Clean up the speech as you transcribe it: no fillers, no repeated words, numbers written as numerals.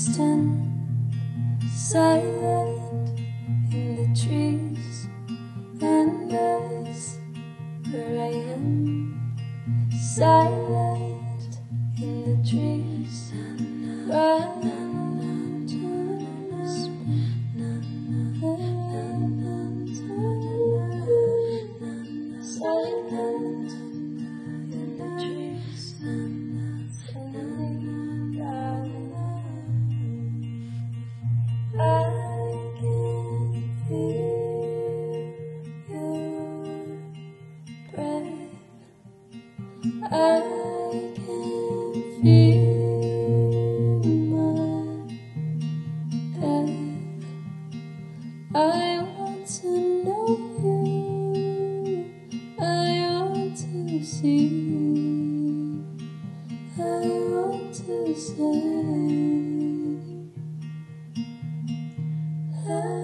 stand silent in the trees and eyes where I am, silent in the trees where I am. Silent in the trees I can feel your breath. I can feel my death. I want to know you. I want to see. I want to say.